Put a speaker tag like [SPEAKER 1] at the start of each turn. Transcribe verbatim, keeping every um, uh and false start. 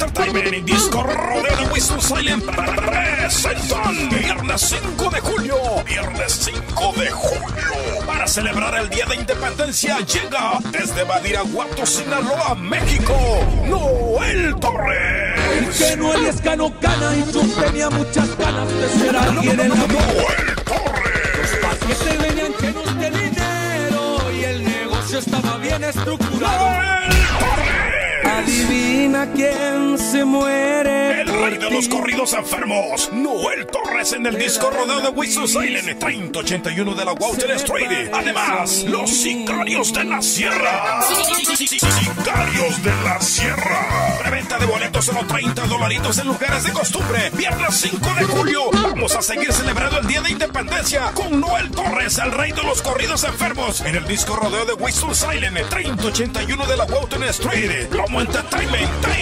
[SPEAKER 1] Entertainment y Disco Rodeo de Whistle Silent presentan viernes cinco de julio. Viernes cinco de julio. Para celebrar el Día de Independencia llega desde Badiraguato, Sinaloa, México, Noel Torres.
[SPEAKER 2] Que Noel es cano cana y yo tenía muchas ganas de ser alguien en la vida.
[SPEAKER 1] Noel Torres.
[SPEAKER 2] Que se venían llenos de dinero y el negocio estaba bien estructurado.
[SPEAKER 1] Noel Torres.
[SPEAKER 2] Adivina quién se muere.
[SPEAKER 1] El rey de los corridos enfermos, Noel Torres, en el Disco Rodeo de Whistle Silent, treinta ochenta y uno de la Walton Street. Además, los Sicarios de la Sierra. Sicarios de la Sierra. Preventa de boletos solo treinta dolaritos en lugares de costumbre. Viernes cinco de julio. Vamos a seguir celebrando el Día de Independencia con Noel Torres, el rey de los corridos enfermos, en el Disco Rodeo de Whistle Silent, treinta ochenta y uno de la Walton Street. Como Entertainment.